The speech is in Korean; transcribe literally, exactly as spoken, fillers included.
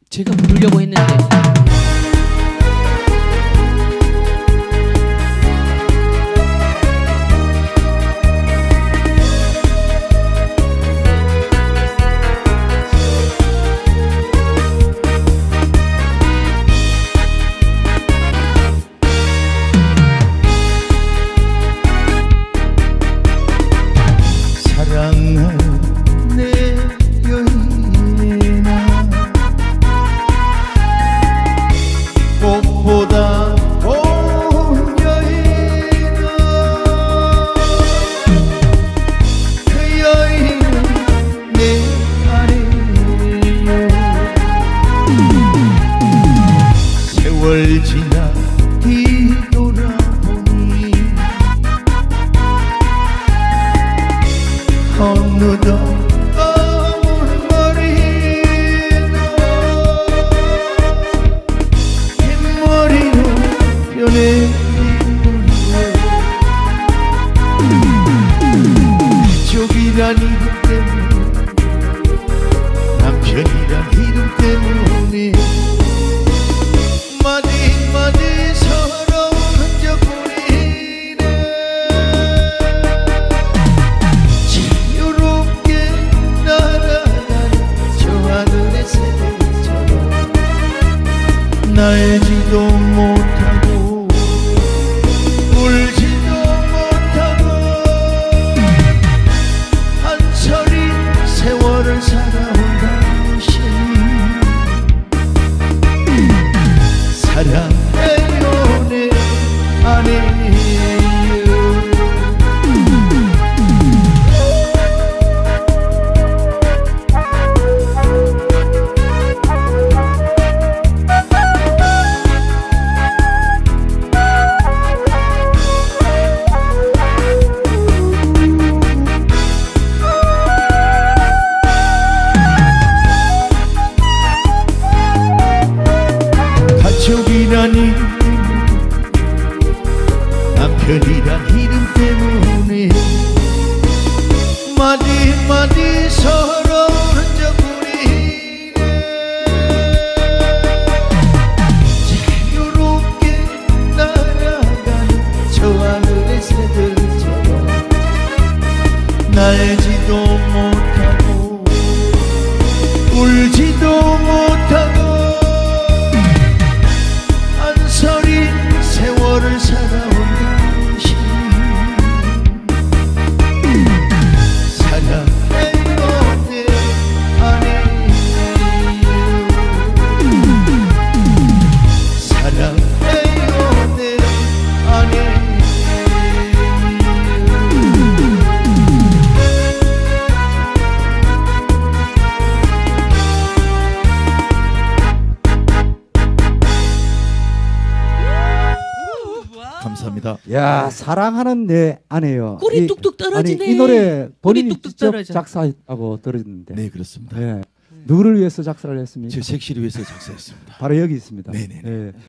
제가 부르려고 했는데. 세월 지나 뒤돌아보니 어느덧 검은 머리도 흰머리로 변해버리고 가족이란 이름 때문에 남편이란 이름 때문에 마디마디 서러운 흔적뿐이네. 자유롭게 날아가는 저 하늘의 새들처럼 날지도 못하고 울지도 못하고 한철인 세월을 살아온 당신 사랑해요 내 아내요. 가족이란 이름 때문에 남편이란 이름 때문에 마디마디 서러운 흔적뿐이네. 자유롭게 날아가는 저 하늘의 새들처럼 날지도 못하고 울지도 못하고 세월을 살아온 당신 사랑해요 내 아내요. 사랑해요 내 아내요. 감사합니다. 야, 사랑하는 내 아내요. 꿀이 이, 뚝뚝 떨어지네. 아니, 이 노래 본인이 뚝뚝 직접 떨어져. 작사하고 들었는데. 네, 그렇습니다. 네. 누구를 위해서 작사를 했습니까? 제 색시를 위해서 작사했습니다. 바로 여기 있습니다. 네네. 네.